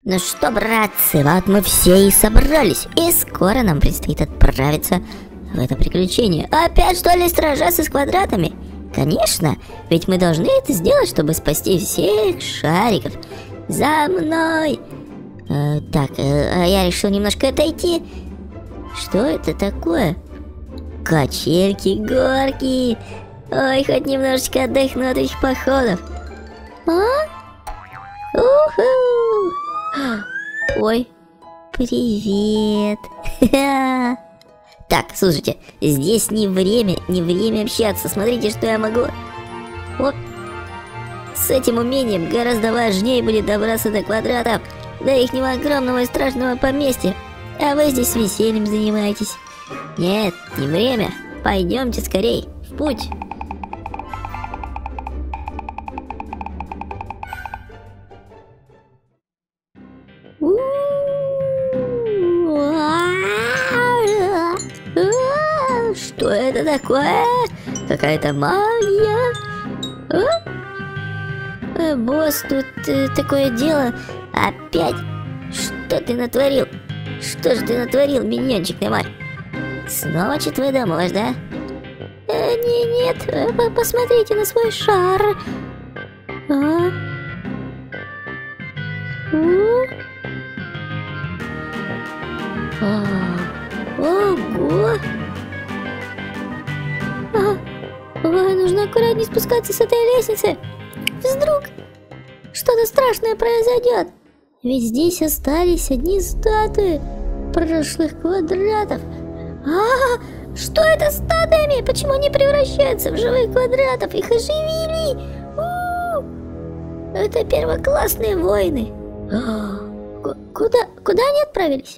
Ну что, братцы, вот мы все и собрались, и скоро нам предстоит отправиться в это приключение. Опять что ли сражаться с квадратами? Конечно, ведь мы должны это сделать, чтобы спасти всех шариков. За мной! Я решил немножко отойти. Что это такое? Качельки, горки. Ой, хоть немножечко отдохну от этих походов. Уху! Ой, привет. Так, слушайте, здесь не время общаться. Смотрите, что я могу. Вот. С этим умением гораздо важнее будет добраться до квадратов, до ихнего огромного и страшного поместья. А вы здесь весельем занимаетесь. Нет, не время. Пойдемте скорей, в путь. Что это такое? Какая-то магия? Босс, тут такое дело. Опять? Что ты натворил? Что же ты натворил, миньончик на мать? Снова что-то выдумываешь, да? Нет, посмотрите на свой шар. Ого! Ой, нужно аккуратнее спускаться с этой лестницы. Вдруг что-то страшное произойдет. Ведь здесь остались одни статуи прошлых квадратов. Что это с статуями? Почему они превращаются в живых квадратов? Их оживили. Это первоклассные воины. Куда они отправились?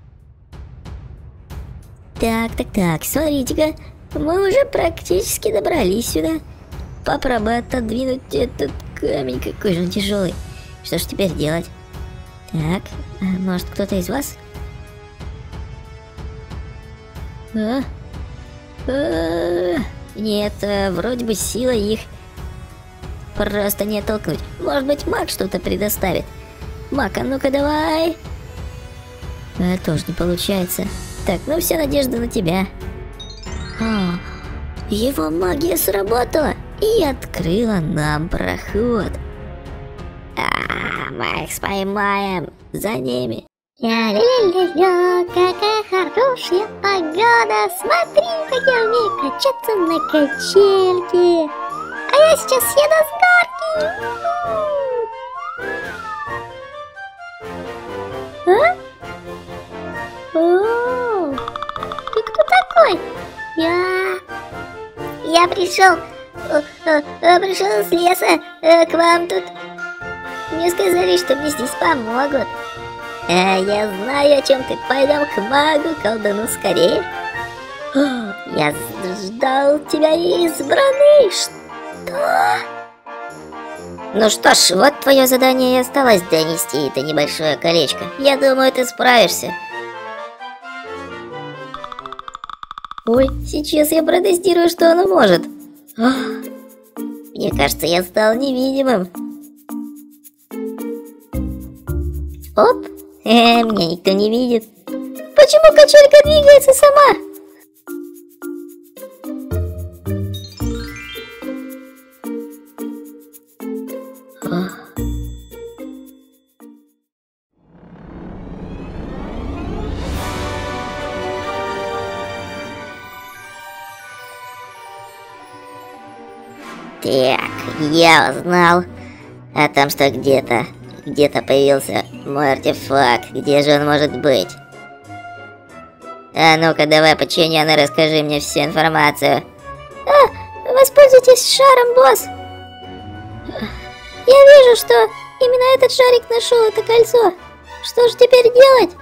Так, смотрите-ка. Мы уже практически добрались сюда. Попробуй отодвинуть этот камень, какой же он тяжелый. Что ж теперь делать? Так, может кто-то из вас? Нет, вроде бы сила их просто не оттолкнуть. Может быть, маг что-то предоставит. Маг, а ну-ка давай. Тоже не получается. Так, ну вся надежда на тебя. Его магия сработала и открыла нам проход. Мы их споймаем. За ними. Ля-ля-ля-ля, какая хорошая погода. Смотри, как я умею качаться на качельке. А я сейчас съеду с горки. Ты кто такой? Я пришел с леса к вам тут. Мне сказали, что мне здесь помогут. Я знаю, о чем ты. Пойдем к магу, колдуну скорее. Я ждал тебя, избранный. Что? Ну что ж, вот твое задание и осталось донести это небольшое колечко. Я думаю, ты справишься. Ой, сейчас я протестирую, что оно может. Мне кажется, я стал невидимым. Оп, меня никто не видит. Почему качелька двигается сама? Так, я узнал о том, что где-то появился мой артефакт. Где же он может быть? А ну-ка, давай, подчинённый, расскажи мне всю информацию. Воспользуйтесь шаром, босс. Я вижу, что именно этот шарик нашел это кольцо. Что же теперь делать?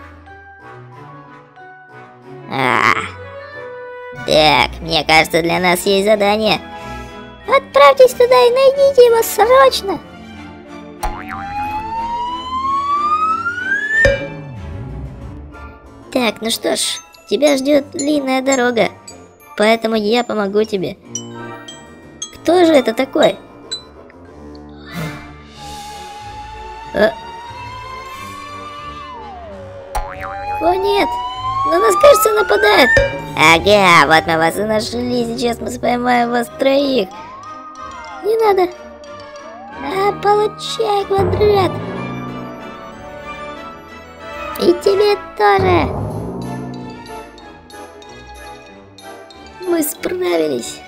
Так, мне кажется, для нас есть задание. Отправьтесь туда и найдите его срочно. Так, ну что ж, тебя ждет длинная дорога, поэтому я помогу тебе. Кто же это такой? О нет, на нас, кажется, нападают. Ага, вот мы вас и нашли, сейчас мы поймаем вас троих. Не надо. Получай, квадрат. И тебе тоже. Мы справились.